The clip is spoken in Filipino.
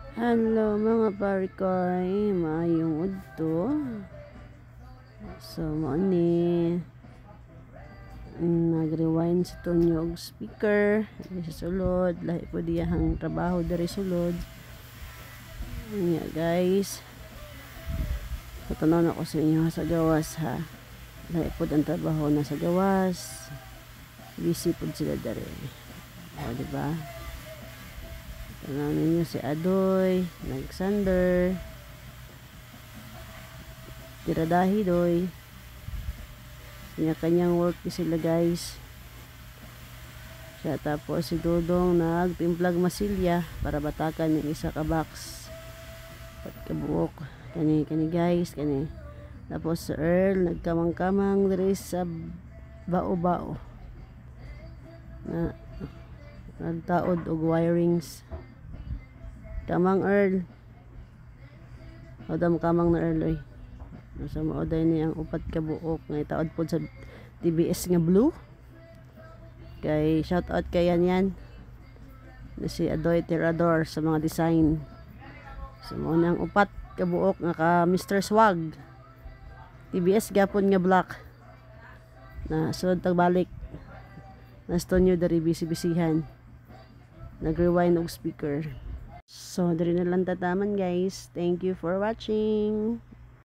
Hello mga parikoy, maayong udto. So mo ni nag-rewind sa tunyo og speaker sa sulod, lahi po diyahang trabaho diri sulod. Nya guys, patunaw ako sa inyo sa gawas ha. Lahi po ang trabaho na sa gawas. Busy po sila diri. O diba? Tanaw ninyo si Adoy, Alexander, Tiradahi doy. Kanya-kanyang work di sila guys. Siya tapos si Dodong nagtimplag masilya para batakan yung isa ka box. Pat kabuok. Kani guys, kani. Tapos si Earl nagkamang-kamang diri sa bao-bao. Na nagtaod og wirings. Kamang Earl. Odam kamang na Earl oy. Nasa maoday ni ang upat ka buok nga itaod pod sa TBS nga blue. Kay shout out kay yan na si Adoy Tirador sa mga design. So mo nang upat ka buok nga ka Mr. Swag. TBS gapon nga black. Na sunod tagbalik. Na stonyo dari bisi-bisihan. Nag-rewind og speaker. So, diri na lang tataman guys. Thank you for watching.